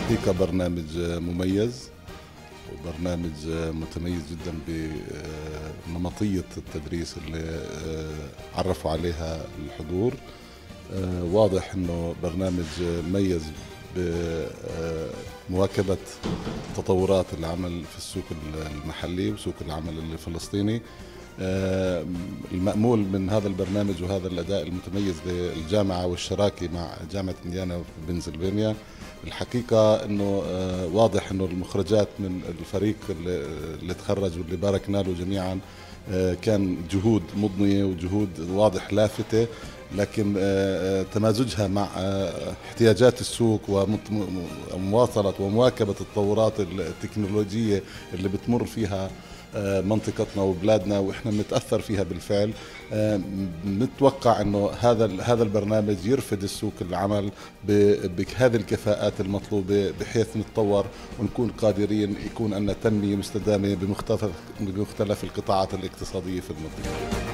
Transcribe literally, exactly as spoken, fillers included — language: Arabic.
الحقيقة برنامج مميز وبرنامج متميز جدا بنمطية التدريس اللي عرفوا عليها الحضور. واضح انه برنامج مميز بمواكبة تطورات العمل في السوق المحلي وسوق العمل الفلسطيني. المأمول من هذا البرنامج وهذا الأداء المتميز للجامعة والشراكة مع جامعة إنديانا في بنسلفانيا، الحقيقة أنه واضح أنه المخرجات من الفريق اللي تخرج واللي باركنا له جميعا كان جهود مضنية وجهود واضح لافتة، لكن تمازجها مع احتياجات السوق ومواصلة ومواكبة التطورات التكنولوجية اللي بتمر فيها منطقتنا وبلادنا واحنا بنتاثر فيها بالفعل. نتوقع انه هذا هذا البرنامج يرفد السوق العمل بهذه الكفاءات المطلوبه بحيث نتطور ونكون قادرين يكون عندنا تنميه مستدامه بمختلف بمختلف القطاعات الاقتصاديه في المنطقه.